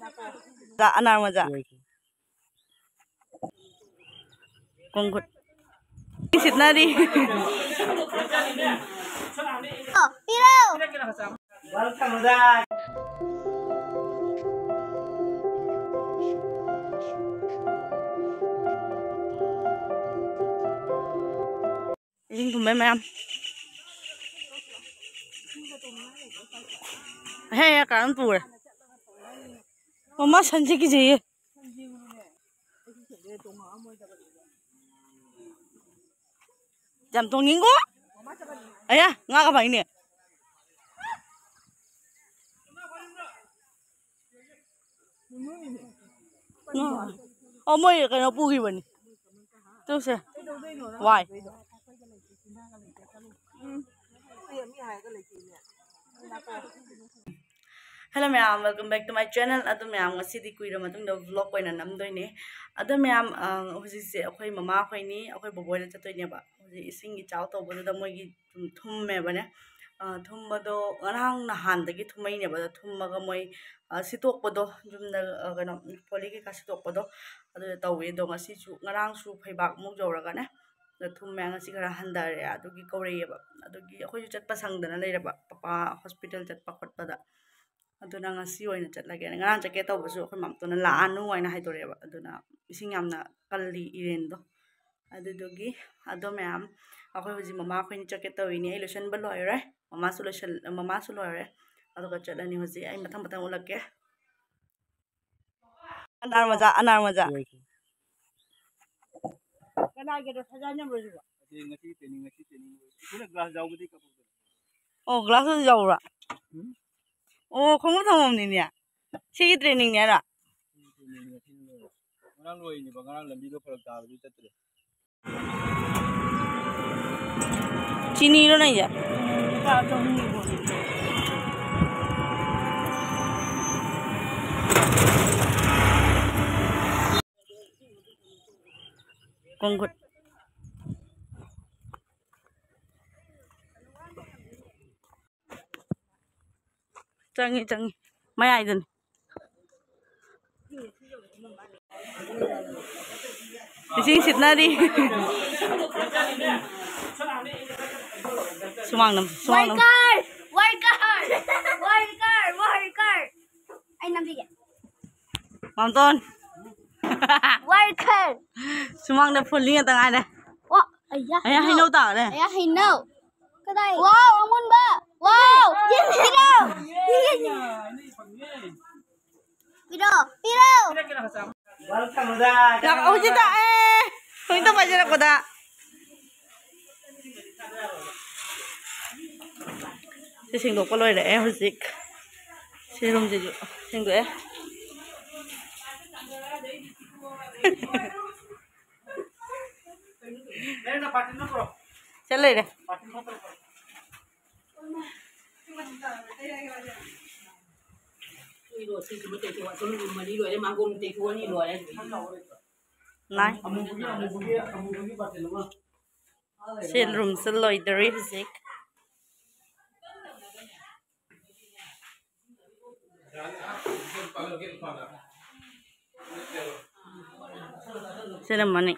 Anar maja. Kongkut. Sit nadi. Oh, Piro. Welcome back. Ini tumben ma'am. Hey, ya kan pura. Mama sanji ki jaye. Jam tong ninggo? Ayah, ngak apa ini? Oh, mau ya kena pugi bani. Terus ya. Why? Hello ma'am, welcome back to my channel. Ado ma'am, ngasi di kuira matung da vlog ko ina namdoy ni. Ado ma'am, hoji se akoy mama ko ni, akoy boboy na chatoy niya ba. Hoji ising gi chaw to bodo da moy gi thum me ba ne. Thum bodo ngarang na han da gi thumai ne ba da thum ma ga moy sitok bodo jum da gano poli gi ka sitok bodo. Ado tawe do ngasi chu ngarang su phaibak mu jora ga ne. Da thum me ngasi gara handare ado gi kore ba. Ado gi akoy chat pa sang da na leira ba. Papa hospital chat pa khot pa da. Aduna ngasi oina chatlage ngarang chake tawbasu akhoi mamtona laanu oina haidoreba aduna ising yamna kalli irendo adudogi ado ma'am akhoi hoji mama akhoi ni chake tawini ai lotion ba loire mama su loire aduga chalani hoji ai mathang ulake anar maja kana ge do sajanya broju ngasi training ikuna glass jawbudi kapur oh glass jawra Oh, kamu tahu ni ya? Sih training ni ada. Orang luar ini, orang lebih do kalau tahu itu tu. Cini lo ni ya? Kongkut. Canggih, maya itu. Di sini sit nadi. Sumang nam. Worker. Ay nam tiga. Mamton. Worker. Sumang nam full tengah ada. Wah, ayah. Ayah hinau tak ada. Ayah hinau. Kedai. Wow, amun ba. Wow, Piro. Welcome back. Nak uji tak Kita baca aku tak. Si sing do koloi le hujik. Si rum jeju. Sing do Chale re. Nai. Sel room seloi dari fisik. Sel manik.